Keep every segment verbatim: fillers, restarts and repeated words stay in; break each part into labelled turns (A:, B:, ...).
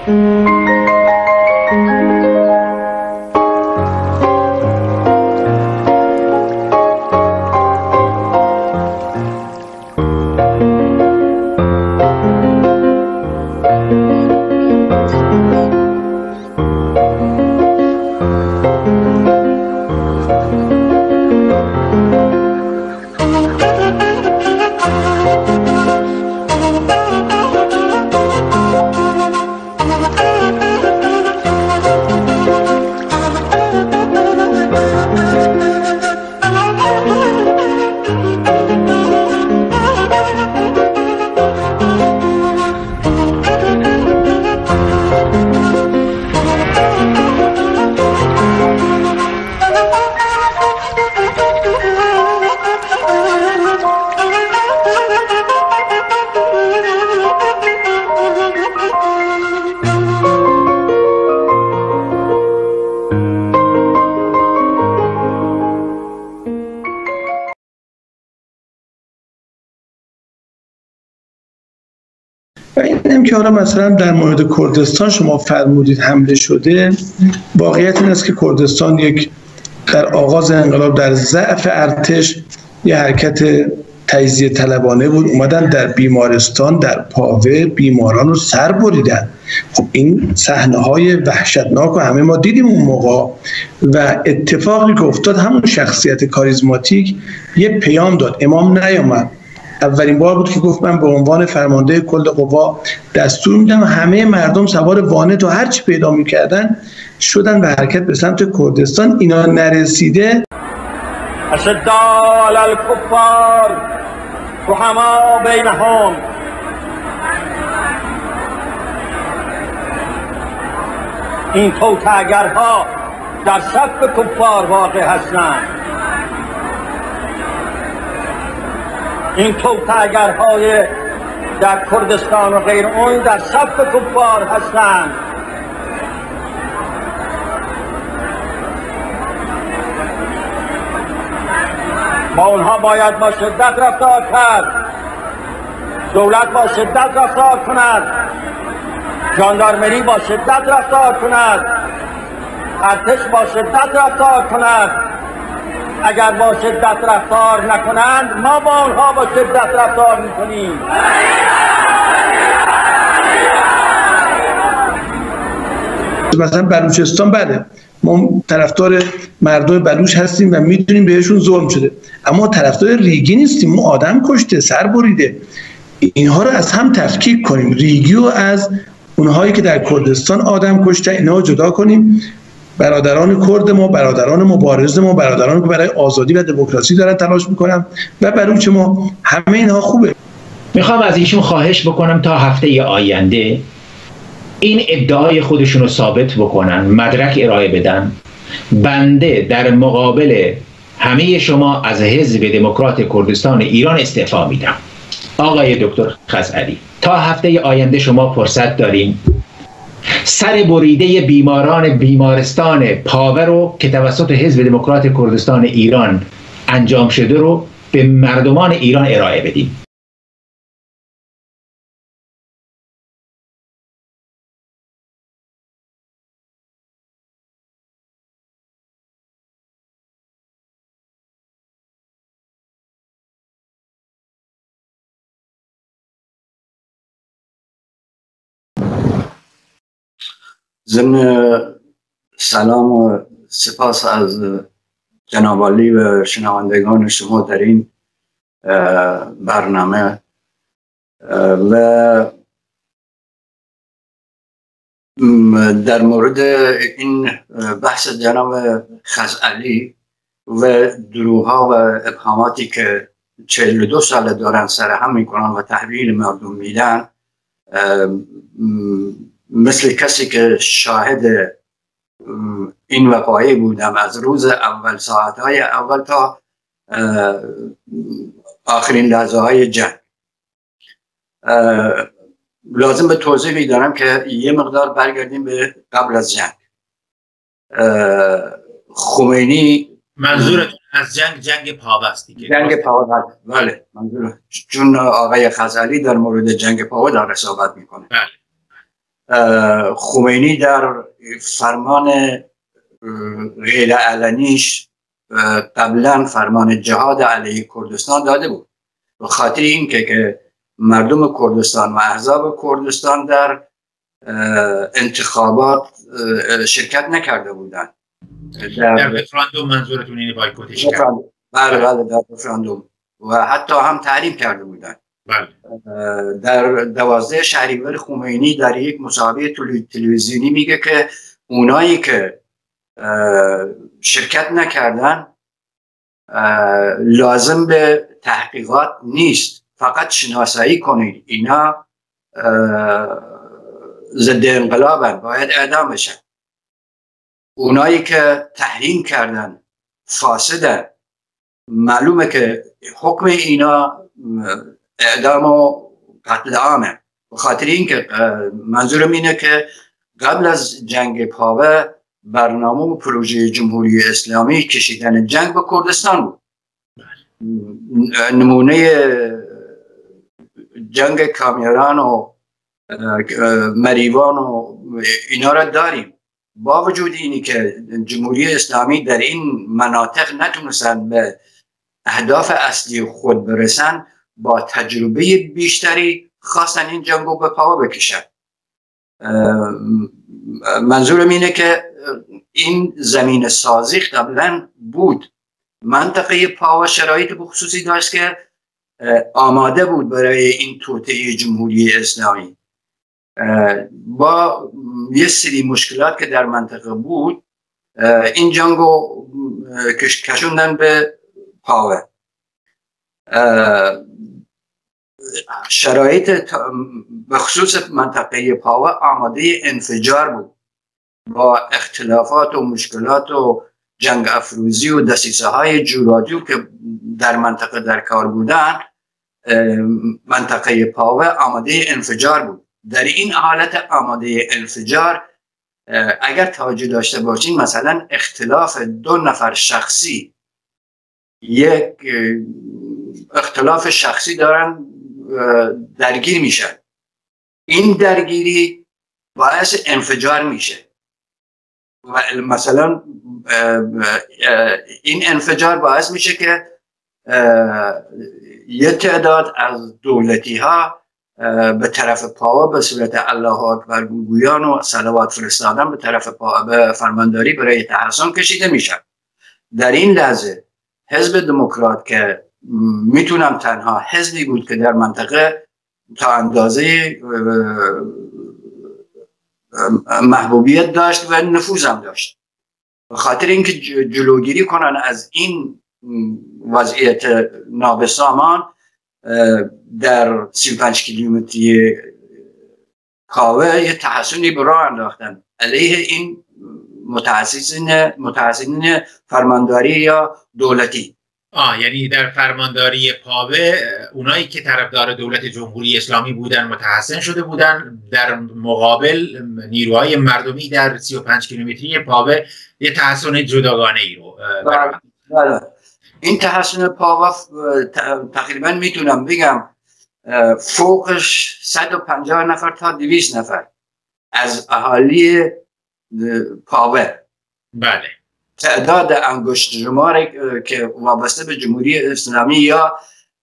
A: و اینم که حالا مثلا در مورد کردستان شما فرمودید حمله شده، واقعیت این است که کردستان یک در آغاز انقلاب در ضعف ارتش یه حرکت تجزیه طلبانه بود، اومدن در بیمارستان در پاوه بیماران رو سر بریدن. خب این صحنه‌های وحشتناک و همه ما دیدیم اون موقع و اتفاقی که افتاد همون شخصیت کاریزماتیک یه پیام داد. امام نیامد، اولین بار بود که گفت من به عنوان فرمانده کل قوا دستور میدم همه مردم سوار وانت و هر چی پیدا میکردن شدن به حرکت به سمت کردستان. اینا نرسیده
B: اشداء علی الکفار رحماء بینهم، این توطئه‌گرها در صف کفار واقع هستند. این توطئه‌گرهای در کردستان و غیر اون در صف کفار هستند. با اونها باید با شدت رفتار کرد. دولت با شدت رفتار کند، ژاندارمری با شدت رفتار کند، ارتش با شدت رفتار کند. اگر با شدت رفتار نکنند ما با آنها با شدت رفتار میکنیم.
A: مثلا بلوچستان بله ما طرفدار مردم بلوچ هستیم و میدونیم بهشون ظلم شده، اما طرفدار ریگی نیستیم. اون آدم کشته، سر بریده. اینها رو از هم تفکیک کنیم، ریگی رو از اونهایی که در کردستان آدم کشته اینها رو جدا کنیم. برادران کرد ما، برادران مبارز ما، برادران که برای آزادی و دموکراسی دارن تلاش میکنن و بلوچ ما، همه اینها خوبه.
C: میخوام از ایشون خواهش بکنم تا هفته آینده این ادعای خودشون رو ثابت بکنن، مدرک ارائه بدن. بنده در مقابل همه شما از حزب دموکرات کردستان ایران استعفا میدم. آقای دکتر خزعلی، تا هفته آینده شما فرصت دارین سر بریده بیماران بیمارستان پاوه رو که توسط حزب دموکرات کردستان ایران انجام شده رو به مردمان ایران ارائه بدین.
D: ضمن سلام و سپاس از جناب عالی و شنوندگان شما در این برنامه و در مورد این بحث جناب خزعلی و دروغ‌ها و ابهاماتی که چهل و دو ساله دارن سرهم میکنن و تحویل مردم میدن، مثل کسی که شاهد این وقایع بودم از روز اول، ساعتهای اول تا آخرین لحظه های جنگ، لازم به توضیحی دارم که یه مقدار برگردیم به قبل از جنگ. خمینی
C: منظورتون از جنگ جنگ پاوه است دیگه؟
D: جنگ پاوه، بله منظور، چون آقای خزعلی در مورد جنگ پاوه داره صحبت میکنه.
C: بله.
D: خمینی در فرمان غیر علنیش قبلا فرمان جهاد علیه کردستان داده بود، به خاطر اینکه که مردم کردستان و احزاب کردستان در انتخابات شرکت نکرده بودند.
C: در, در رفراندوم منظورتون اینه بایکوتش کرد؟
D: بله بله در رفراندوم و حتی هم تحریم کرده بودند.
C: بله.
D: در دوازده شهریور خمینی در یک مصاحبه تلویزیونی میگه که اونایی که شرکت نکردن لازم به تحقیقات نیست، فقط شناسایی کنید اینا ضد انقلابن، باید اعدام بشن. اونایی که تحریم کردن فاسدن، معلومه که حکم اینا اعدام و قتل عامه. به خاطر اینکه منظورم اینه که قبل از جنگ پاوه برنامه و پروژه جمهوری اسلامی کشیدن جنگ به کردستان بود. نمونه جنگ کامیران و مریوان و اینا را داریم. با وجود اینی که جمهوری اسلامی در این مناطق نتونستن به اهداف اصلی خود برسن، با تجربه بیشتری خواستن این جنگو به پا بکشن. منظورم اینه که این زمین سازی قبلا بود. منطقه پاوه شرایط بخصوصی داشت که آماده بود برای این توطئه جمهوری اسلامی. با یه سری مشکلات که در منطقه بود این جنگو کشوندن به پاوه. شرایط بخصوص منطقه پاوه آماده انفجار بود، با اختلافات و مشکلات و جنگ افروزی و دسیسه های جوراتیو که در منطقه در کار بودن. منطقه پاوه آماده انفجار بود. در این حالت آماده انفجار اگر توجه داشته باشین، مثلا اختلاف دو نفر شخصی، یک اختلاف شخصی دارن درگیر میشن، این درگیری باعث انفجار میشه و مثلا این انفجار باعث میشه که یه تعداد از دولتی ها به طرف پاوه به صورت الله اکبر گویان و صلوات فرستادن به طرف پاوه به فرمانداری برای تحصن کشیده میشن. در این لحظه حزب دموکرات که میتونم تنها حزبی بود که در منطقه تا اندازه محبوبیت داشت و نفوذم داشت، به خاطر اینکه جلوگیری کنن از این وضعیت نابسامان، در سی و پنج کیلومتری کاوه یه تحصنی به راه انداختن علیه این متعصصین متعصصین فرمانداری یا دولتی.
C: آه یعنی در فرمانداری پاوه اونایی که طرفدار دولت جمهوری اسلامی بودن متحسن شده بودن، در مقابل نیروهای مردمی در سی و پنج کیلومتری پاوه یه تحسن جداگانه ای رو
D: بله. این تحسن پاوه تقریبا میتونم بگم فوقش صد و پنجاه نفر تا دویست نفر از اهالی پاوه،
C: بله،
D: تعداد انگشت شمار که وابسته به جمهوری اسلامی یا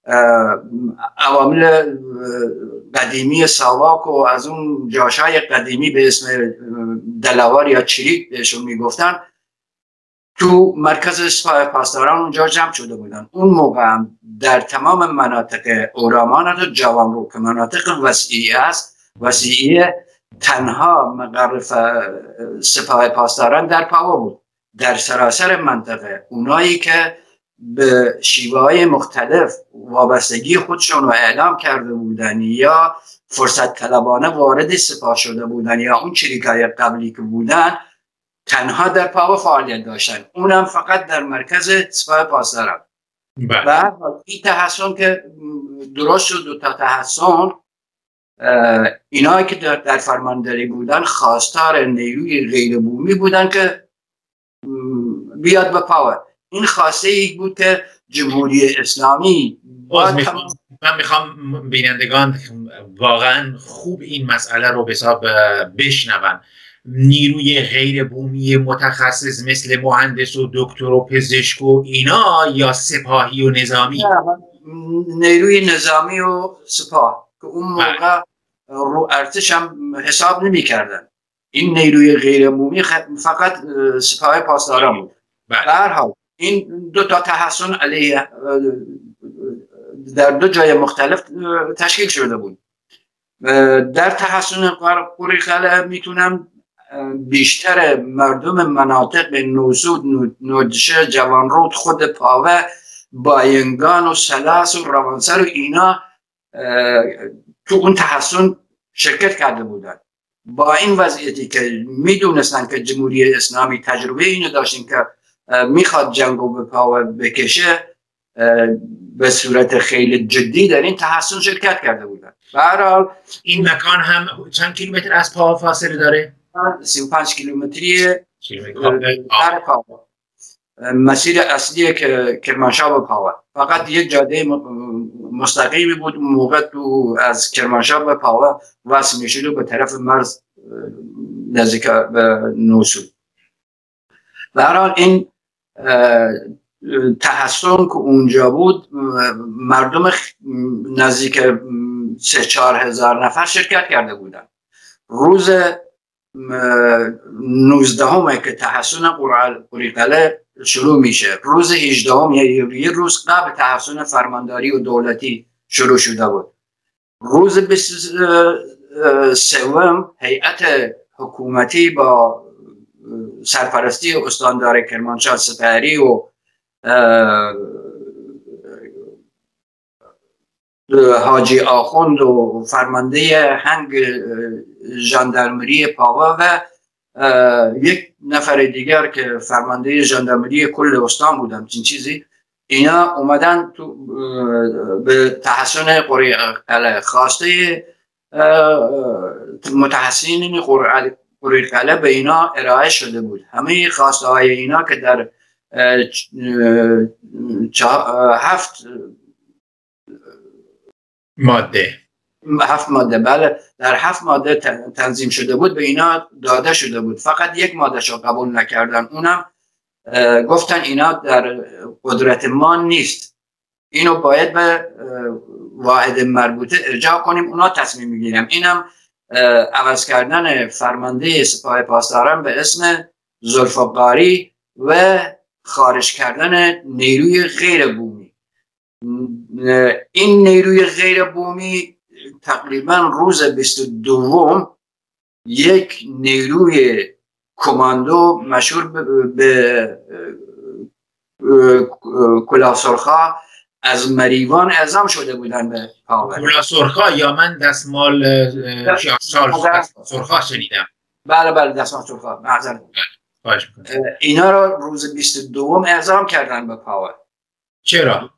D: عوامل قدیمی ساواک و از اون جاشای قدیمی به اسم دلوار یا چریک بهشون میگفتن، تو مرکز سپاه پاسداران اونجا جمع شده بودن. اون موقع هم در تمام مناطق اورامان و جوانرو که مناطق وسیعی است، وسیعی تنها مقر سپاه پاسداران در پاوه بود. در سراسر منطقه اونایی که به شیوه های مختلف وابستگی خودشون رو اعلام کرده بودن یا فرصت طلبانه وارد سپاه شده بودن یا اون چریکای قبلی که بودن، تنها در پاوه فعالیت داشتن، اونم فقط در مرکز سپاه پاسداران. و این تحسن که درست شد دو تا تحسن، اینایی که در, در فرمانداری بودن خواستار نیروی غیر بومی بودن که بیاد به پاوه. این خواسته ای بود که جمهوری اسلامی
C: من میخوام بینندگان واقعا خوب این مسئله رو به حساب بشنون. نیروی غیر بومی متخصص مثل مهندس و دکتر و پزشک و اینا، یا سپاهی و نظامی؟
D: نیروی نظامی و سپاه که اون موقع رو ارتش هم حساب نمی کردن. این نیروی غیر بومی فقط سپاه پاسداران بود. به هر حال این دو تا تحصن علیه در دو جای مختلف تشکیل شده بود. در تحصن قوری قلعه میتونم بیشتر مردم مناطق نوسود، نودشه، جوانرود، خود پاوه، باینگان و سلاس و روانسر و اینا تو اون تحصن شرکت کرده بودن. با این وضعیتی که میدونستن که جمهوری اسلامی تجربه اینو داشتین که میخواد جنگو به پاوه بکشه، به صورت خیلی جدی در این تحصن شرکت کرده بودن. برحال
C: این مکان هم چند کیلومتر از پاوه فاصله داره؟
D: سی و پنج کیلومتری در پاوه. مسیر اصلی که کرمانشاه به پاوه فقط یک جاده مستقیمی بود. موقع تو از کرمانشاه به پاوه وصل میشد و به طرف مرز نزدیک به نوسود. برحال این تحصن که اونجا بود مردم نزدیک سه چهار هزار نفر شرکت کرده بودن. روز نوزدهم که تحصن قوری قلعه شروع میشه، روز هجدهم یعنی یه روز قبل تحصن فرمانداری و دولتی شروع شده بود. روز بیست سوم هیئت حکومتی با سرپرستی استاندار کرمانشاه سپهری و حاجی آخوند و فرمانده هنگ ژاندارمری پاوه و یک نفر دیگر که فرمانده ژاندارمری کل استان بودن چین چیزی، اینا اومدن تو به تحصن قوری قلعه. خواسته متحصنین قوری قلعه به اینا ارائه شده بود. همه خواسته های اینا که در هفت
C: ماده
D: هفت ماده بله در هفت ماده تنظیم شده بود، به اینا داده شده بود. فقط یک ماده شو قبول نکردن. اونم گفتن اینا در قدرت ما نیست، اینو باید به واحد مربوطه ارجاع کنیم، اونا تصمیم میگیریم. اینم عوض کردن فرمانده سپاه پاسداران به اسم ذوالفقاری و خارج کردن نیروی غیر بومی. این نیروی غیر بومی تقریبا روز بیست و دوم یک نیروی کماندو مشهور به کلاه سرخا از مریوان اعزام شده بودن به پاوه.
C: کلاه سرخا یا من دستمال سرخا شنیدم.
D: بله بله دستمال سرخا. معذرت اینا را روز بیست و دوم اعزام کردن به پاوه.
C: چرا؟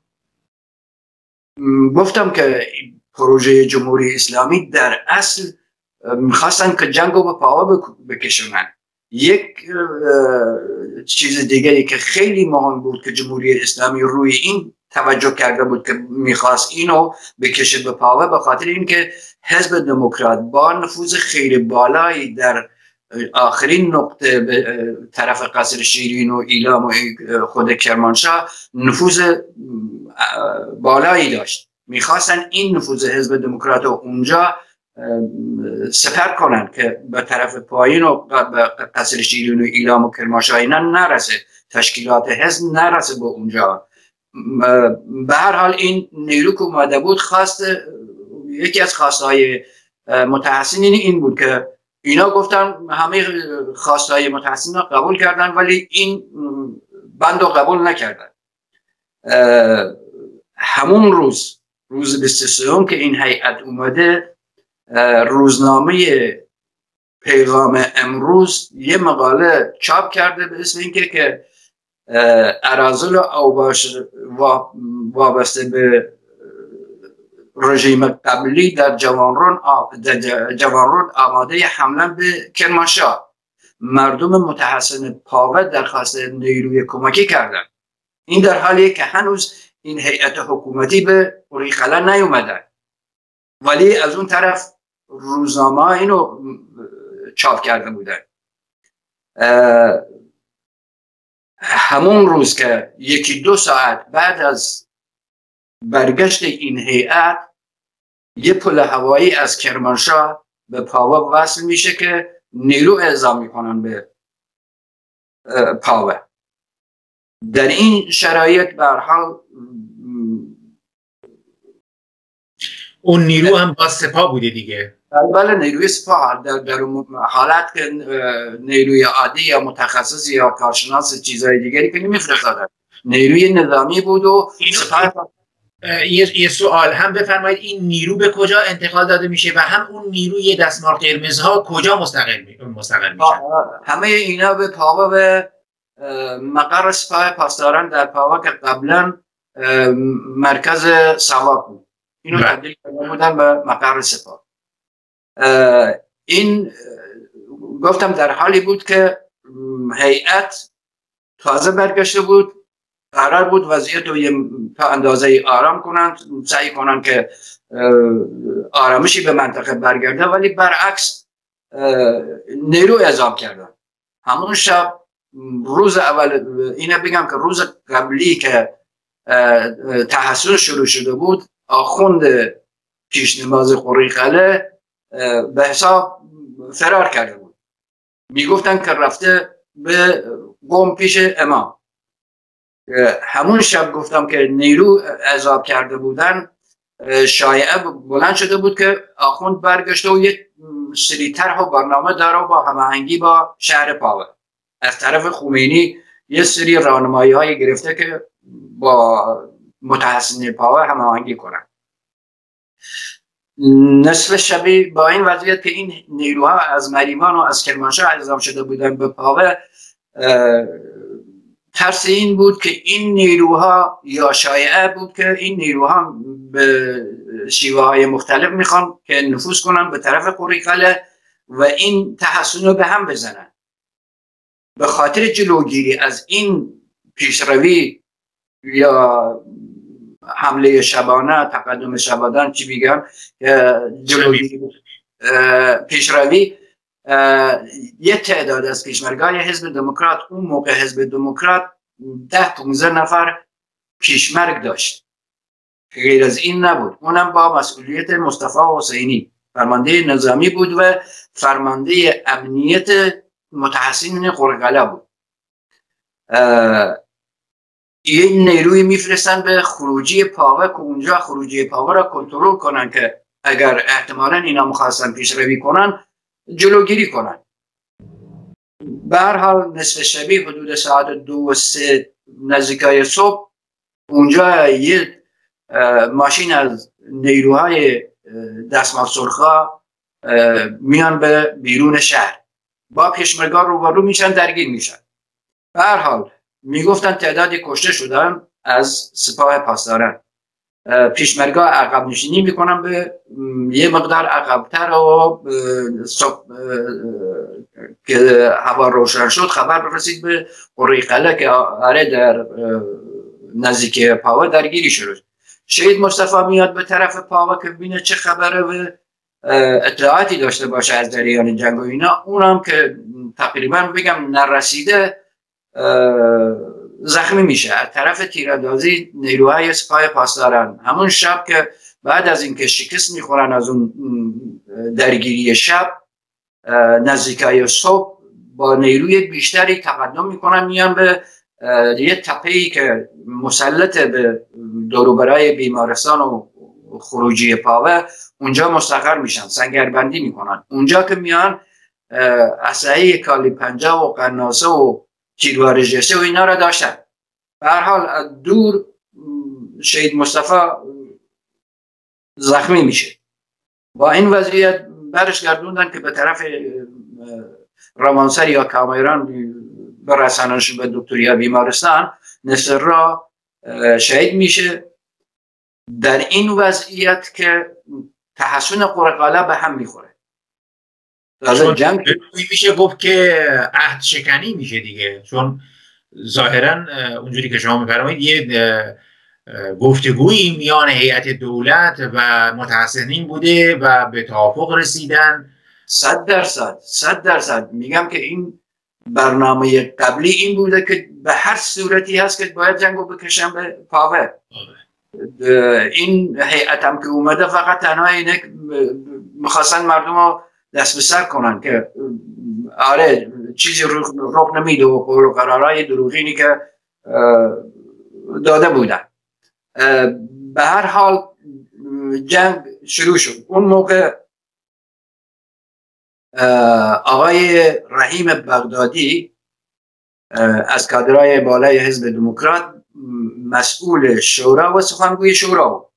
D: گفتم که پروژه جمهوری اسلامی در اصل میخواستن که جنگو به پاوه بکشونن. یک چیز دیگری که خیلی مهم بود که جمهوری اسلامی روی این توجه کرده بود که میخواست اینو بکشه به پاوه، به خاطر اینکه حزب دموکرات با نفوذ خیلی بالایی در آخرین نقطه به طرف قصر شیرین و ایلام و خود کرمانشاه نفوذ بالایی داشت. میخواستن این نفوذ حزب دموکرات رو اونجا سپر کنن که به طرف پایین و به قصر شیرین و ایلام و کرمانشاه اینا نرسه، تشکیلات حزب نرسه به اونجا. به هر حال این نیرو که اومده بود خواست، یکی از خواستهای متحصنین این بود که اینا گفتن همه خواستهای متحصنین قبول کردن ولی این بند رو قبول نکردن. همون روز روز بیست و سوم که این هیئت اومده، روزنامه پیغام امروز یه مقاله چاپ کرده به اسم اینکه که اراذل و اوباش وابسته به رژیم قبلی در جوانرود در جوانرود آماده حمله به کرمانشاه. مردم متحصن پاوه درخواست نیروی کمکی کردن. این در حالیه که هنوز این هیئت حکومتی به قوریخله نیومده، ولی از اون طرف روزنامه اینو چاپ کرده بودن. همون روز که یکی دو ساعت بعد از برگشت این هیئت یه پل هوایی از کرمانشاه به پاوه وصل میشه که نیرو اعزام میکنن به پاوه. در این شرایط به هر حال
C: اون نیرو هم با سپاه بوده دیگه.
D: بله نیروی سپاه در, در حالت که نیروی عادی یا متخصص یا کارشناس چیزهای دیگری که نمیفرستادن، نیروی نظامی بود و سپاه.
C: یه سوال هم بفرمایید، این نیرو به کجا انتقال داده میشه و هم اون نیروی دستمال قرمزها کجا مستقل مستقل میشن؟
D: همه اینا به پاوه به مقر سپاه پاسداران در پاوه که قبلا مرکز سواک بود، اینو تبدیل کرده بودن به مقر سپاه. این گفتم در حالی بود که هیئت تازه برگشته بود، قرار بود وضعیت رو تا اندازه آرام کنند، سعی کنند که آرامشی به منطقه برگرده، ولی برعکس نیرو اعزام کردن. همون شب روز اول، اینه بگم که روز قبلی که تحصیل شروع شده بود، آخوند پیشنماز قوریخله به حساب فرار کرده بود. میگفتن که رفته به قم پیش امام. همون شب گفتم که نیرو اعزام کرده بودن، شایعه بلند شده بود که آخوند برگشته و یک سری طرح و برنامه داره با هماهنگی با شهر پاوه. از طرف خمینی یه سری راهنمایی های گرفته که با متحسنین پاوه هماهنگی کنن. نصف شبی با این وضعیت که این نیروها از مریوان و از کرمانشاه اعزام شده بودن به پاوه، ترس این بود که این نیروها، یا شایعه بود که این نیروها به شیوه های مختلف میخوان که نفوذ کنن به طرف قوریخله و این تحصن رو به هم بزنن. به خاطر جلوگیری از این پیشروی یا حمله شبانه، تقدم شبانه، چی بگم، جلوگیری پیشروی، یه تعداد از پیشمرگای حزب دموکرات، اون موقع حزب دموکرات ده پونزده نفر پیشمرگ داشت، غیر از این نبود. اونم با مسئولیت مصطفی حسینی، فرمانده نظامی بود و فرمانده امنیت متحسنین قوریخله بود. یه نیروی میفرستن به خروجی پاوه که اونجا خروجی پاوه را کنترل کنن که اگر احتمالاً اینا مخواستن پیشروی کنن جلوگیری کنن. به هر حال نصف شبی حدود ساعت دو و سه نزدیکای صبح اونجا یه ماشین از نیروهای دستمال سرخا میان به بیرون شهر، با پیشمرگان روبرو میشن، درگیر میشن. به هر حال میگفتن تعدادی کشته شدن از سپاه پاسداران. پیشمرگاه عقب نشینی میکنن به یه مقدار عقبتر و که هوا روشن شد خبر رسید به قوریخله که آره در نزدیک پاوه درگیری شد. شهید مصطفی میاد به طرف پاوه که ببینه چه خبره و اطلاعاتی داشته باشه از جریان جنگ و اینا. اونم که تقریبا بگم نرسیده زخمی میشه از طرف تیراندازی نیروهای سپاه پاسداران. همون شب که بعد از اینکه شکست میخورن از اون درگیری شب، نزدیکای صبح با نیروی بیشتری تقدم میکنن، میان به یه تپه‌ای که مسلط به دوروبرای بیمارستان و خروجی پاوه، اونجا مستقر میشن، سنگربندی میکنن. اونجا که میان اسلحه کالی پنجاه و قناصه و تیروار جسه و اینا را داشتن. به هر حال دور شهید مصطفی زخمی میشه. با این وضعیت برش گردوندن که به طرف روانسر یا کامیران برسانش به دکتر یا بیمارستان. نصر را شهید میشه. در این وضعیت که تحسن قوریخله به هم میخوره.
C: چون جنگ میشه گفت که عهد شکنی میشه دیگه، چون ظاهرا اونجوری که شما میفرمایید یه گفتگویی میان هیئت دولت و متحسنین بوده و به توافق رسیدن.
D: صد درصد صد درصد میگم که این برنامه قبلی این بوده که به هر صورتی هست که باید جنگو بکشن به پاوه. این هیئت هم که اومده فقط تنها اینه میخواستن مردم رو دست به سر کنن که آره چیزی رخ نمیده و قول و قرارهای دروغینی که داده بودن. به هر حال جنگ شروع شد. اون موقع آقای رحیم بغدادی از کادرهای بالای حزب دموکرات مسئول شورا و سخنگوی شورا بود.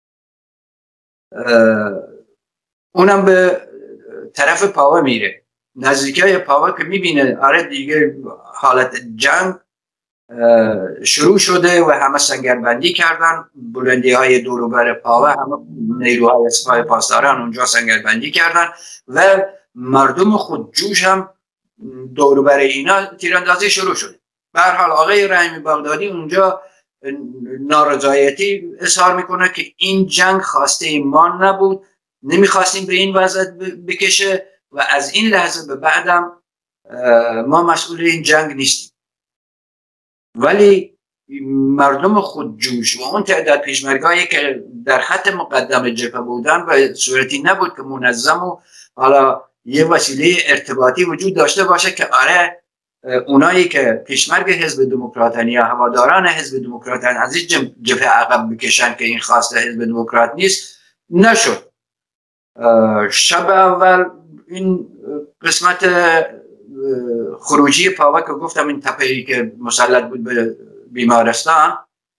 D: اونم به طرف پاوه میره، نزدیکای پاوه که میبینه آره دیگه حالت جنگ شروع شده و همه سنگربندی کردن، بلندی های دوروبر پاوه همه نیروهای سپاه پاسداران اونجا سنگربندی کردن و مردم خودجوش هم دوروبر اینا تیراندازی شروع شد. به هر حال آقای رحیم بغدادی اونجا نارضایتی اظهار میکنه که این جنگ خواسته ما نبود، نمیخواستیم به این وضع بکشه و از این لحظه به بعدم ما مسئول این جنگ نیستیم. ولی مردم خودجوش و اون تعداد پیشمرگایی که در خط مقدم جبهه بودن و صورتی نبود که منظم و حالا یه وسیله ارتباطی وجود داشته باشه که آره اونایی که پیشمرگ حزب دموکراتن یا هواداران حزب دموکراتن از این جبهه عقب بکشن که این خواسته حزب دموکرات نیست، نشد. شب اول این قسمت خروجی پاوه که گفتم این تپه‌ای که مسلط بود به بیمارستان،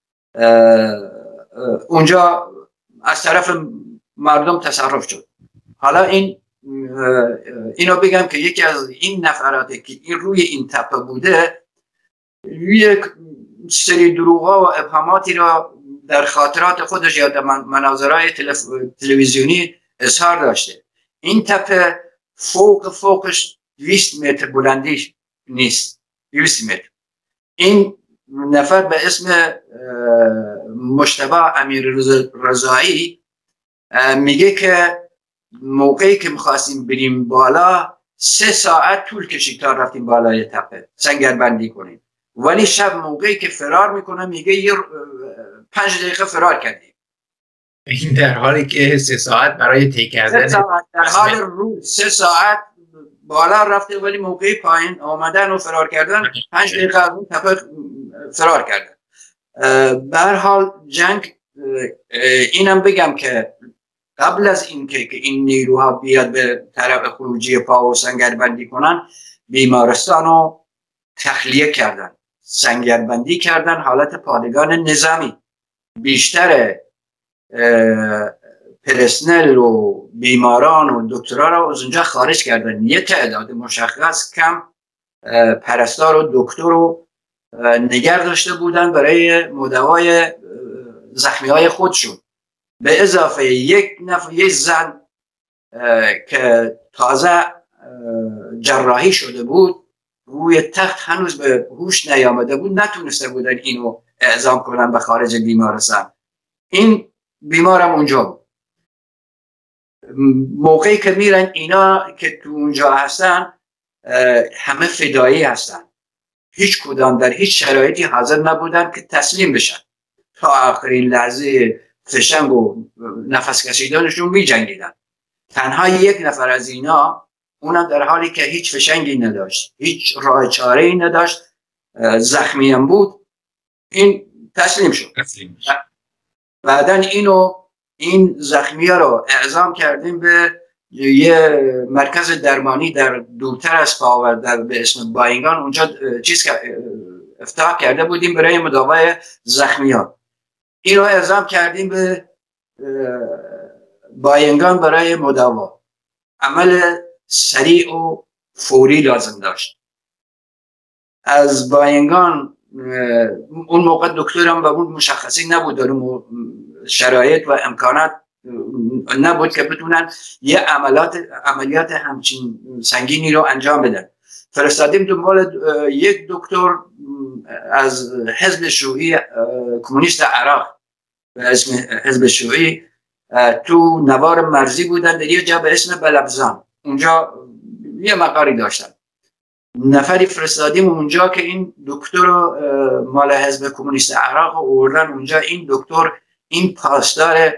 D: اونجا از طرف مردم تصرف شد. حالا این اینو بگم که یکی از این نفراتی که این روی این تپه بوده یک سری دروغا و ابهاماتی را در خاطرات خودش یا در مناظرهای تلویزیونی اظهار داشته. این تپه فوق فوقش دویست متر بلندی نیست، دویست متر. این نفر به اسم مجتبی امیررضایی میگه که موقعی که میخواستیم بریم بالا سه ساعت طول کشید تا رفتیم بالای تپه سنگربندی کنیم، ولی شب موقعی که فرار میکنه میگه یه پنج دقیقه فرار کردیم.
C: این در حالی که سه ساعت برای طی کردن
D: سه ساعت در حال رو سه ساعت بالا رفته ولی موقعی پایین آمدن و فرار کردن پنج دقیقه از اون تپه فرار کردن. به هر حال جنگ، اینم بگم که قبل از این که این نیروها بیاد به طرف خروجی پا و سنگربندی کنن، بیمارستان رو تخلیه کردن، سنگربندی کردن، حالت پادگان نظامی. بیشتر پرسنل و بیماران و دکترها رو از اونجا خارج کردن. یه تعداد مشخص کم پرستار و دکتر رو نگه داشته بودن برای مداوای زخمی های خودشون، به اضافه یک نفر یک زن که تازه جراحی شده بود روی تخت هنوز به هوش نیامده بود، نتونسته بودن اینو اعزام کنن به خارج بیمارستان. این بیمارم اونجا بود. موقعی که میرن اینا که تو اونجا هستن همه فدایی هستن، هیچ کدام در هیچ شرایطی حاضر نبودن که تسلیم بشن. تا آخرین لحظه فشنگ و نفس کشیدنشون می جنگیدن. تنها یک نفر از اینا، اونم در حالی که هیچ فشنگی نداشت، هیچ راه چاره‌ای نداشت، زخمی هم بود، این تسلیم شد. بعدن اینو این زخمی ها رو اعزام کردیم به یه مرکز درمانی در دورتر از پاور در به اسم باینگان. اونجا چیز که افتتاح کرده بودیم برای مداوای زخمی ها. این رو اعزام کردیم به باینگان برای مداوا. عمل سریع و فوری لازم داشت. از باینگان اون موقع دکترم به اون مشخصی نبود، در اون شرایط و امکانات نبود که بتونن یه عملیات عملیات همچین سنگینی رو انجام بدن. فرستادیم دنبال یک دکتر از حزب شیوعی کمونیست عراق به اسم حزب شیوعی تو نوار مرزی بودن در یه جا به اسم بلبزان، اونجا یه مقاری داشتن. نفری فرستادیم اونجا که این دکتر مال حزب کمونیست عراق آوردن اونجا. این دکتر این پاسدار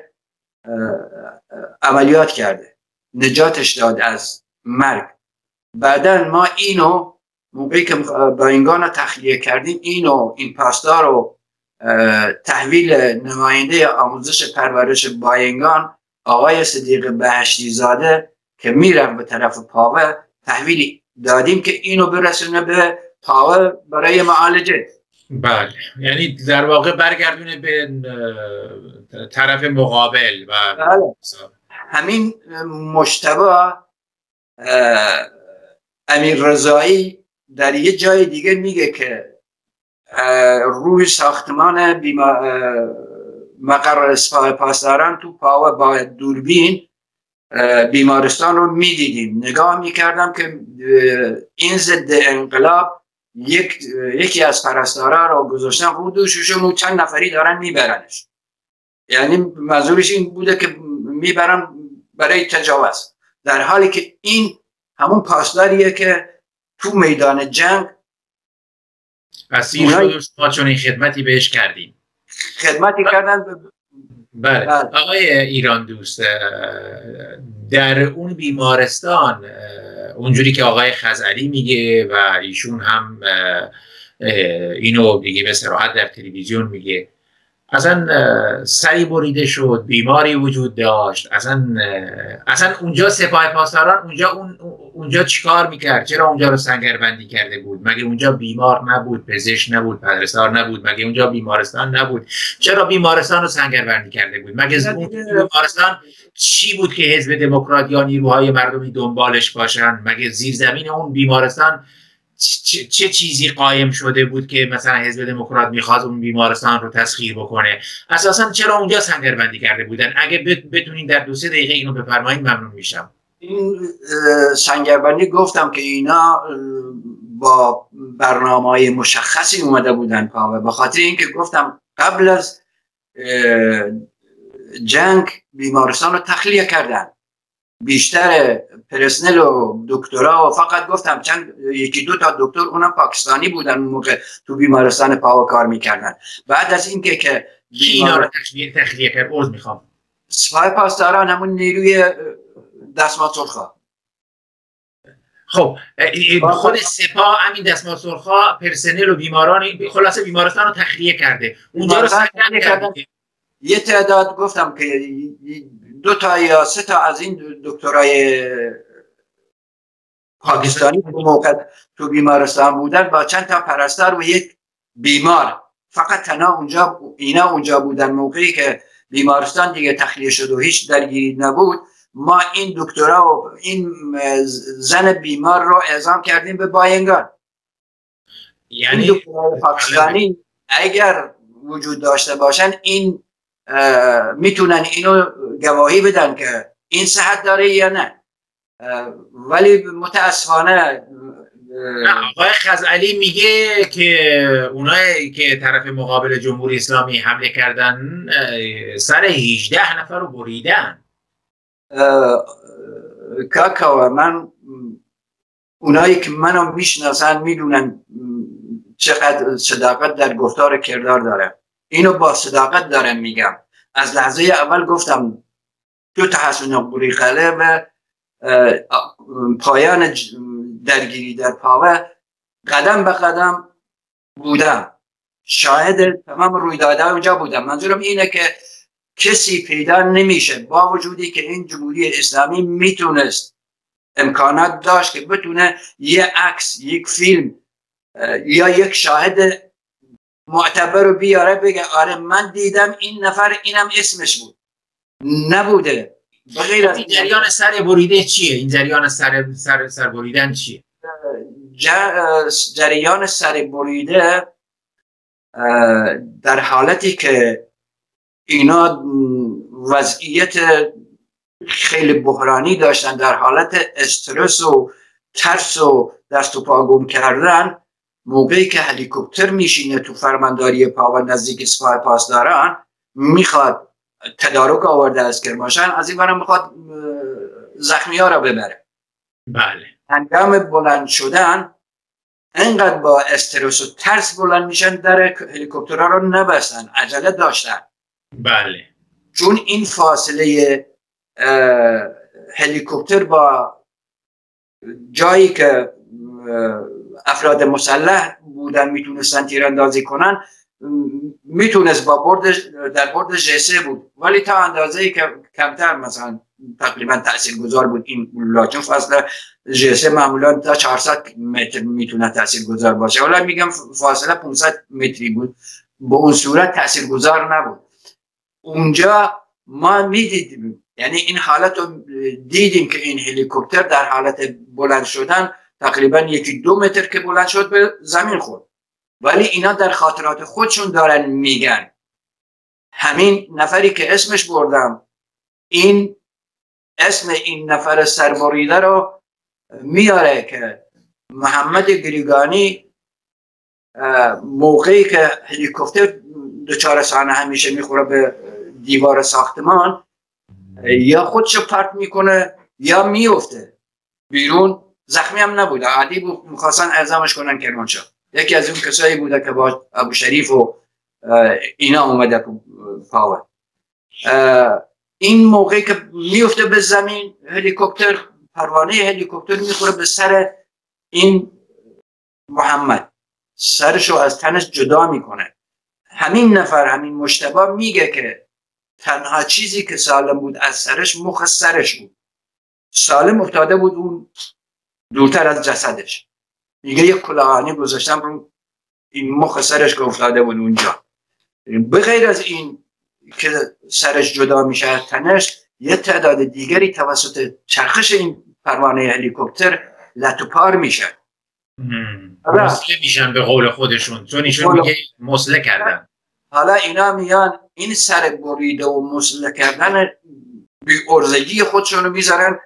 D: عملیات کرده، نجاتش داد از مرگ. بعدا ما اینو موقعی که باینگان تخلیه کردیم، اینو این پاسدار رو تحویل نماینده آموزش پرورش باینگان آقای صدیق بهشتی زاده که میرفت به طرف پاوه تحویل دادیم که اینو برسونه به پاوه برای معالجه.
C: بله، یعنی در واقع برگردونه به طرف مقابل. و
D: بله. همین مجتبی امیر رضایی در یه جای دیگه میگه که روی ساختمان بیما... مقر سپاه پاسداران تو پاوه با دوربین بیمارستان رو میدیدیم. نگاه میکردم که این ضد انقلاب یک یکی از پرستارا رو گذاشتن رو دوششون و چند نفری دارن میبرنش. یعنی منظورش این بوده که میبرن برای تجاوز، در حالی که این همون پاسداریه که تو میدان جنگ
C: اسیر شد و شما چون این خدمتی بهش کردیم.
D: خدمتی کردن.
C: بله. آقای ایران دوست، در اون بیمارستان اونجوری که آقای خزعلی میگه و ایشون هم اینو دیگه به صراحت در تلویزیون میگه، اصلا سری بریده شد، بیماری وجود داشت، اصلا اصلا اونجا سپاه پاسداران اونجا اون اونجا چیکار میکرد؟ چرا اونجا رو سنگربندی کرده بود؟ مگه اونجا بیمار نبود، پزشک نبود، پدرسار نبود؟ مگه اونجا بیمارستان نبود؟ چرا بیمارستان رو سنگربندی کرده بود؟ مگه اون بیمارستان چی بود که حزب دموکرات یا نیروهای مردمی دنبالش باشن؟ مگه زیرزمین اون بیمارستان چه, چه چیزی قایم شده بود که مثلا حزب دموکرات میخواست اون بیمارستان رو تسخیر بکنه؟ اساسا چرا اونجا سنگربندی کرده بودن؟ اگه بتونین در دو سه دقیقه اینو بفرمایید ممنون میشم.
D: این سنگربندی گفتم که اینا با برنامه‌های مشخصی اومده بودن پاوه، به خاطر اینکه گفتم قبل از جنگ بیمارستان رو تخلیه کردن، بیشتر پرسنل و دکترا و فقط گفتم چند یکی دو تا دکتر اونم پاکستانی بودن اون موقع تو بیمارستان پاوه کار میکردن. بعد از اینکه که
C: اینا رو تخلیه تخلیه کرد، عرض میخوام
D: سپاه پاسداران همون نیروی دستمال سرخا.
C: خب خود سپاه همین دستمال سرخا پرسنل و بیماران خلاصه بیمارستان رو تخلیه کرده، اونجا رو سنگربندی کردن.
D: یه تعداد گفتم که دو تا یا سه تا از این دکترای پاکستانی تو موقع تو بیمارستان بودن با چند تا پرستار و یک بیمار، فقط تنها اونجا اینا اونجا بودن. موقعی که بیمارستان دیگه تخلیه شد و هیچ درگیری نبود، ما این دکترا و این زن بیمار رو اعزام کردیم به باینگان. یعنی این دکترای پاکستانی اگر وجود داشته باشن این میتونن اینو گواهی بدن که این صحت داره یا نه، ولی متاسفانه
C: آقای خزعلی میگه که اونایی که طرف مقابل جمهوری اسلامی حمله کردن سر هجده نفر رو بریدن.
D: کاکا من اونایی که منو میشناسن میدونن چقدر صداقت در گفتار کردار داره. اینو با صداقت دارم میگم. از لحظه اول گفتم تو تحسن بریقله و پایان درگیری در پاوه قدم به قدم بودم، شاهد تمام رویدادها اونجا بودم. منظورم اینه که کسی پیدا نمیشه با وجودی که این جمهوری اسلامی میتونست امکانات داشت که بتونه یه عکس، یک فیلم یا یک شاهد معتبر رو بیاره بگه آره من دیدم این نفر اینم اسمش بود. نبوده.
C: بغیر از این جریان سر بریده چیه؟ این جریان سر سر سر بریدن چیه؟
D: جریان سر بریده در حالتی که اینا وضعیت خیلی بحرانی داشتن، در حالت استرس و ترس و دست و پا گم کردن، موقعی که هلیکوپتر میشینه تو فرمانداری پاور نزدیک سپاه پاسداران، میخواد تدارک آورده از کرمانشاه، از این برم میخواد زخمی ها را ببره.
C: بله.
D: هنگام بلند شدن انقدر با استرس و ترس بلند میشن، در هلیکوپترها رو نبستن، عجله داشتن.
C: بله.
D: چون این فاصله هلیکوپتر با جایی که افراد مسلح بودن میتونستن تیراندازی کنن، میتونست با برد در برد جسه بود، ولی تا اندازه‌ای که کمتر، مثلا تقریبا تاثیرگذار بود این بلولا، چون فاصله جسه معمولا تا چهارصد متر میتونه تاثیرگذار باشه، ولی میگم فاصله پانصد متری بود، به اون صورت تاثیرگذار نبود. اونجا ما میدیدیم، یعنی این حالت رو دیدیم که این هلیکوپتر در حالت بلند شدن تقریبا یکی دو متر که بلند شد به زمین خورد، ولی اینا در خاطرات خودشون دارن میگن. همین نفری که اسمش بردم، این اسم این نفر سربریده رو میاره که محمد گریگانی موقعی که هلیکوپتر دچار صحنه همیشه میخوره به دیوار ساختمان، یا خودشو پرت میکنه یا میفته بیرون. زخمی هم نبوده، عادی بود، میخواستن اعزامش کنن کرمانشاه. یکی از اون کسایی بوده که با ابو شریف و اینا اومده پاور. این موقعی که میفته به زمین، هلیکوپتر، پروانه هلیکوپتر میخوره به سر این محمد، سرشو از تنش جدا میکنه. همین نفر، همین مجتبی میگه که تنها چیزی که سالم بود از سرش مخ سرش بود، سالم افتاده بود اون دورتر از جسدش. میگه یک کلاهانی گذاشتم رو این مخ سرش که افتاده بود اونجا. بغیر از این که سرش جدا میشه از تنش، یه تعداد دیگری توسط چرخش این پروانه هلیکوپتر لطوپار میشه،
C: مسله میشن به قول خودشون، چون ایشون میگه مسله کردن.
D: حالا اینا میان این سر بریده و مسله کردن بی ارزگی خودشون رو میذارن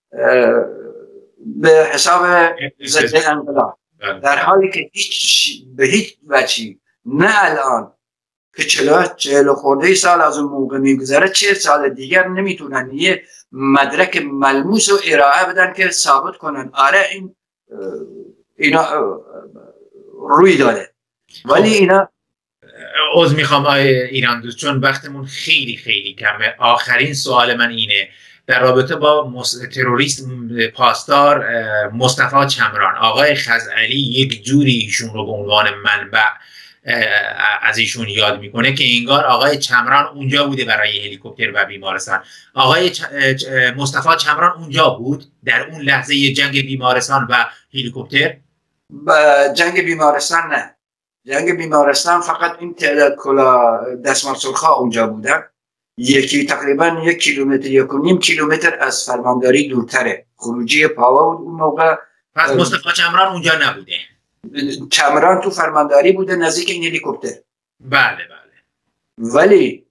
D: به حساب ضد انقلاب، در حالی که هیچ به هیچ وجهی نه الان که چهل خورده سال از اون موقع میگذره، چه سال دیگر نمیتونن یه مدرک ملموس رو ارائه بدن که ثابت کنن آره این اینا روی داده. ولی اینا
C: عذر میخوام آقای ایران دوست، چون وقتمون خیلی خیلی کمه. آخرین سوال من اینه در رابطه با تروریست پاسدار مصطفی چمران. آقای خزعلی یک جوری ایشون رو به عنوان منبع از ایشون یاد میکنه که انگار آقای چمران اونجا بوده برای هلیکوپتر و بیمارستان. آقای مصطفی چمران اونجا بود در اون لحظه جنگ بیمارستان و هلیکوپتر؟
D: جنگ بیمارستان نه، جنگ بیمارستان فقط این تعداد کلا دستمال سرخا اونجا بودن. یکی تقریبا یک کیلومتر یک و نیم کیلومتر از فرمانداری دورتره، خروجی پاوا بود اون موقع.
C: پس مصطفی چمران اونجا نبوده؟
D: چمران تو فرمانداری بوده نزدیک این هلیکوپتر.
C: بله بله.
D: ولی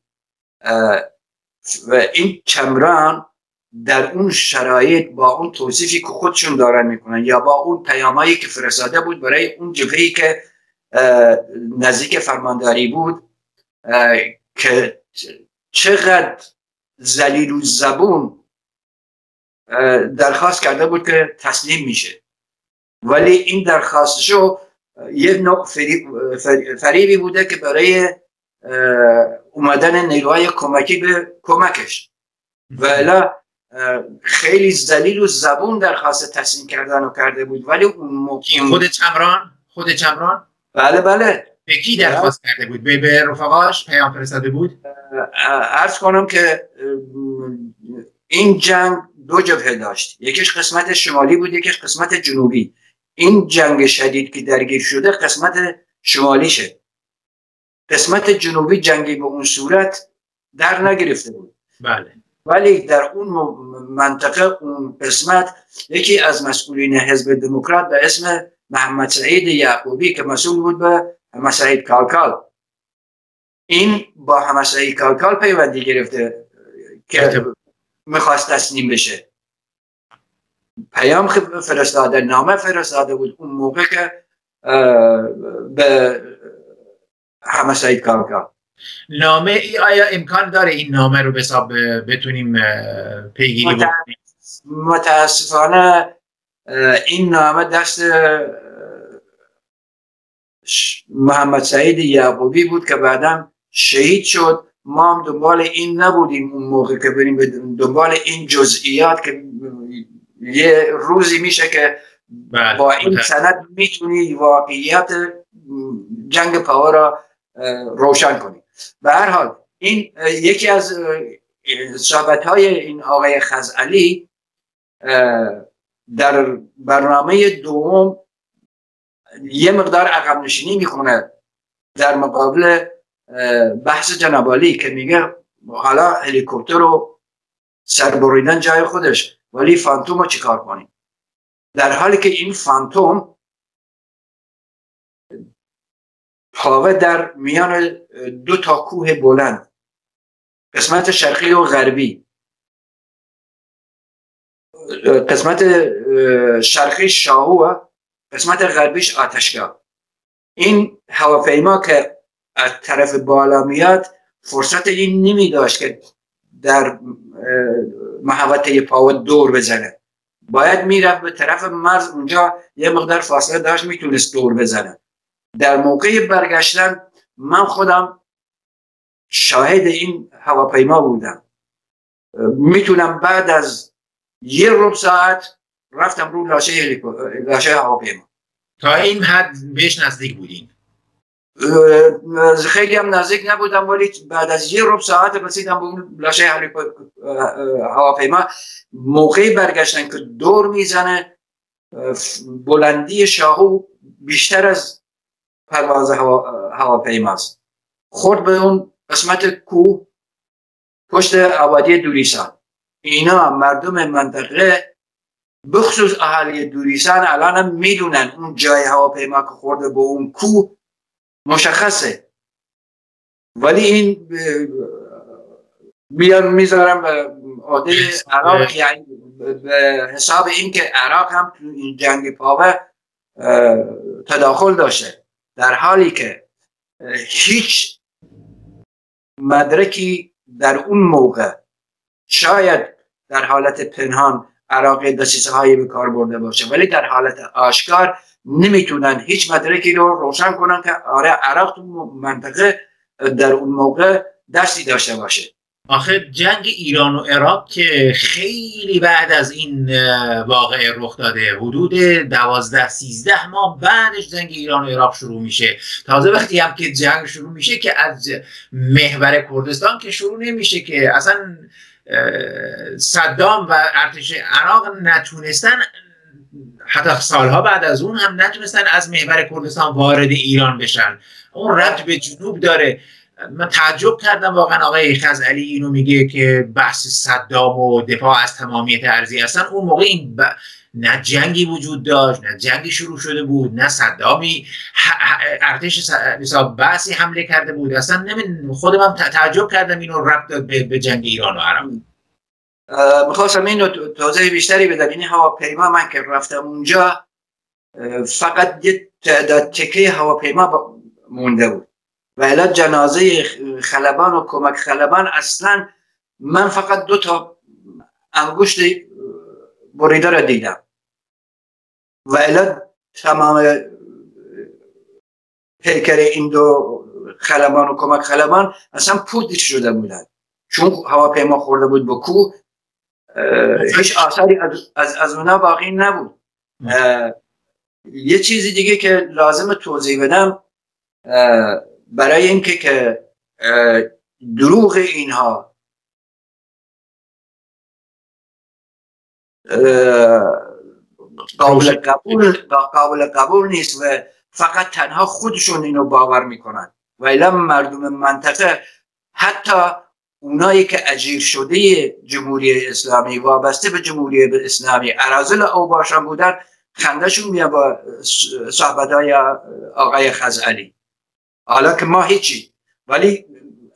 D: و این چمران در اون شرایط با اون توصیفی که خودشون دارن میکنن یا با اون پیامایی که فرستاده بود برای اون جبهه‌ای که نزدیک فرمانداری بود، که چقدر ذلیل و زبون درخواست کرده بود که تسلیم میشه، ولی این درخواستشو یه نوع فریبی بوده که برای اومدن نیروهای کمکی به کمکش، ولی خیلی ذلیل و زبون درخواست تسلیم کردن رو کرده بود. ولی اون موقع
C: خود چمران خود چمران
D: بله بله
C: به کی درخواست کرده بود؟ به به رفقاش پیام فرستاده بود؟
D: عرض کنم که این جنگ دو جبهه داشت، یکیش قسمت شمالی بود یکیش قسمت جنوبی. این جنگ شدید که درگیر شده قسمت شمالی شد، قسمت جنوبی جنگی به اون صورت در نگرفته بود.
C: بله.
D: ولی در اون منطقه اون قسمت یکی از مسئولین حزب دموکرات به اسم محمد سعید یعقوبی که مسئول بود به محمد سعید کالکال، این با محمد سعید کالکال پیوندی گرفته که میخواست تسلیم بشه. پیام فرستاده، نامه فرستاده بود اون موقع که به همه سعید کارکار.
C: نامه ای آیا امکان داره این نامه رو به حساب بتونیم پیگیری بکنیم؟
D: متاسفانه این نامه دست محمد سعید یعقوبی بود که بعداً شهید شد. ما هم دنبال این نبودیم اون موقع که بریم دنبال این جزئیات که یه روزی میشه که با این سند میتونی واقعیت جنگ پاور را روشن کنی. به هر حال این یکی از صحبت‌های این آقای خزعلی در برنامه دوم یه مقدار عقب نشینی میکنه در مقابل بحث جناب عالی که میگه حالا هلیکوپتر رو سر بریدن جای خودش، ولی فانتوم رو چیکار کنیم؟ در حالی که این فانتوم پاوه در میان دو تا کوه بلند، قسمت شرقی و غربی، قسمت شرقی شاهو، قسمت غربیش آتشگاه. این هواپیما که از طرف بالا میاد فرصت این نمی داشت که در محوطه پاوه دور بزنه، باید میرفت به طرف مرز، اونجا یه مقدار فاصله داشت میتونست دور بزنه. در موقع برگشتن من خودم شاهد این هواپیما بودم، میتونم بعد از یه ربع ساعت رفتم رو لاشه لاشه هواپیما.
C: تا این حد بهش نزدیک بودین؟
D: خیلی هم نزدیک نبودم، ولی بعد از یه ربع ساعت رسیدم به اون لاشه هواپیما. موقعی برگشتن که دور میزنه، بلندی شاهو بیشتر از پرواز هوا، هواپیماست. خورد به اون قسمت کوه پشت آبادی دوریسان. اینا مردم منطقه بخصوص اهالی دوریسان الان هم میدونن اون جای هواپیما که خورده به اون کوه مشخصه، ولی این بیان میذارم به عهده عراق، یعنی به حساب این که عراق هم تو این جنگ پاوه تداخل داشته، در حالی که هیچ مدرکی در اون موقع، شاید در حالت پنهان عراق دسیسه هایی به کار برده باشه، ولی در حالت آشکار نمیتونن هیچ مدرکی رو روشن کنن که آره عراق تو منطقه در اون موقع دستی داشته باشه.
C: آخه جنگ ایران و عراق که خیلی بعد از این واقعه رخ داده، حدود دوازده سیزده ماه بعدش جنگ ایران و عراق شروع میشه. تازه وقتی هم که جنگ شروع میشه که از محور کردستان که شروع نمیشه، که اصلا صدام و ارتش عراق نتونستن، حتی سالها بعد از اون هم نتونستن از محور کردستان وارد ایران بشن. اون ربط به جنوب داره. من تعجب کردم واقعا آقای خزعلی اینو میگه که بحث صدام و دفاع از تمامیت ارضی، اصلا اون موقع این ب... نه جنگی وجود داشت، نه جنگی شروع شده بود، نه صدامی ارتش حساب بحثی حمله کرده بود. اصلا نمی... خودم هم تعجب کردم اینو ربط داد به... به جنگ ایران و عراق.
D: میخواستم اینو توضیح بیشتری بدم. این هواپیما من که رفتم اونجا فقط یه تعداد تکه هواپیما مونده بود و الا جنازه خلبان و کمک خلبان اصلا من فقط دو تا انگشت بریده را دیدم و الا تمام پیکر این دو خلبان و کمک خلبان اصلا پودر شده بودن، چون هواپیما خورده بود به کوه. هیچ آثاری از, از, از اونا باقی نبود. یه چیزی دیگه که لازم توضیح بدم برای اینکه که دروغ اینها قابل قبول قابل قبول نیست و فقط تنها خودشون اینو باور میکنن و الا مردم منطقه، حتی اونایی که اجیر شده جمهوری اسلامی وابسته به جمهوری اسلامی اراذل اوباشان بودن، خندهشون میاد با صحبت‌های آقای خزعلی. حالا که ما هیچی، ولی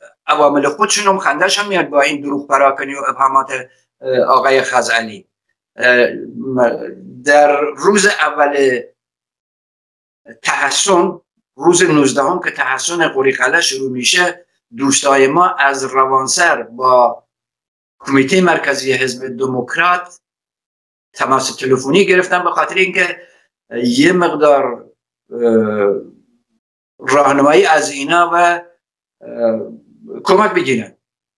D: عوامل خودشون هم خندهشون میاد با این دروغ پراکنی و ابهامات آقای خزعلی. در روز اول تحسن، روز نوزدهم که تحسن قوریقله شروع میشه، دوستای ما از روانسر با کمیته مرکزی حزب دموکرات تماس تلفنی گرفتن به خاطر اینکه یه مقدار راهنمایی از اینا و کمک بگیرن.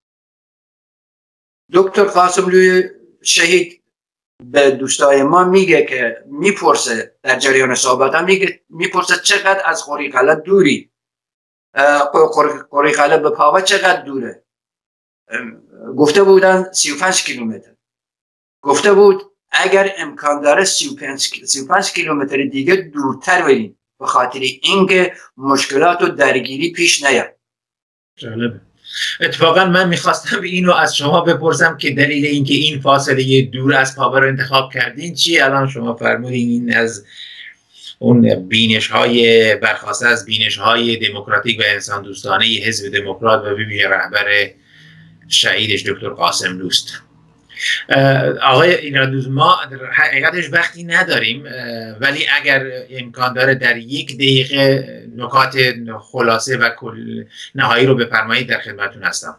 D: دکتر قاسملوی شهید به دوستای ما میگه که میپرسه در جریان صحبت هم میگه میپرسه چقدر از قوریقله دوری، قوریقله به پاوا چقدر دوره. گفته بودن سی و پنج کیلومتر. گفته بود اگر امکان داره سی و پنج کیلومتر دیگه دورتر بریم به خاطر اینکه مشکلات و درگیری پیش نیاد.
C: جالبه. اتفاقا من میخواستم اینو از شما بپرسم که دلیل اینکه این فاصله دور از پاوا رو انتخاب کردین چی؟ الان شما فرمودین این از اون بینش های برخواسته از بینش های دموکراتیک و انسان دوستانه حزب دموکرات و ببینید رهبر شهیدش دکتر قاسملوست. آقای ایرادوز، ما حقیقتش وقتی نداریم، ولی اگر امکان داره در یک دقیقه نکات خلاصه و کل نهایی رو بفرمایید در خدمتتون هستم.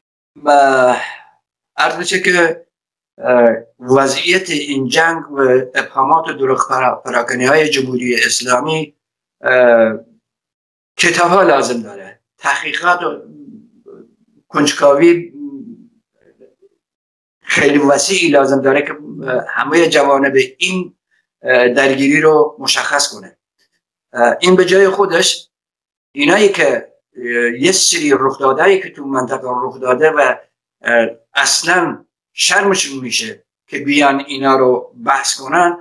D: عرض بشه که وضعیت این جنگ و ابهامات و دروغ پراکنی های جمهوری اسلامی کتاب ها لازم داره، تحقیقات و کنجکاوی خیلی وسیعی لازم داره که همه جوانب این درگیری رو مشخص کنه. این به جای خودش اینایی که یه سری رخ داده‌ای که تو منطقه رخ داده و اصلا شرمشون میشه که بیان اینا رو بحث کنن،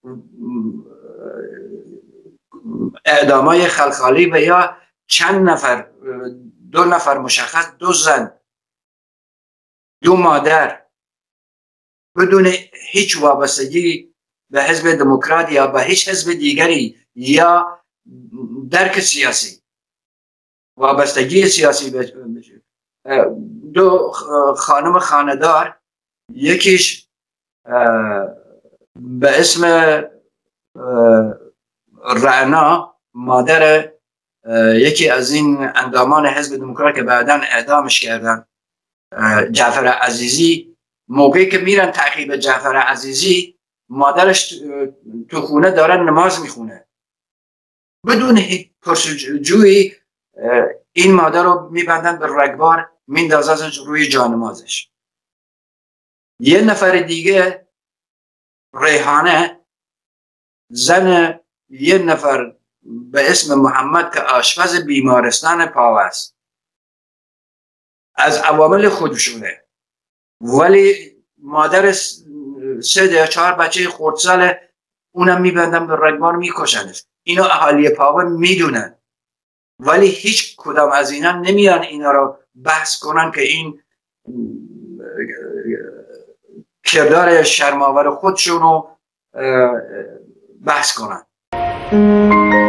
D: اعدامای خلخالی و یا چند نفر، دو نفر مشخص، دو زن، دو مادر، بدون هیچ وابستگی به حزب دموکرات یا به هیچ حزب دیگری یا درک سیاسی، وابستگی سیاسی بشه. دو خانم خاندار، یکیش به اسم رعنا، مادر یکی از این اندامان حزب دموکرات که بعداً اعدامش کردن، جعفر عزیزی، موقعی که میرن تعقیب جعفر عزیزی، مادرش تو خونه دارن نماز میخونه، بدون هیچ پرسجویی این مادر رو میبندن به رگبار، میندازنش روی جانمازش. یه نفر دیگه، ریحانه، زن یه نفر به اسم محمد که آشپز بیمارستان پاوا است، از عوامل خودشونه، ولی مادر سه یا چهار بچه خردساله اونم میبندن به رگبار میکشنش. اینو اهالی پاوا میدونن، ولی هیچ کدام از اینا نمیان اینا رو بحث کنن که این کردار شرم‌آور خودشون رو بحث کنن.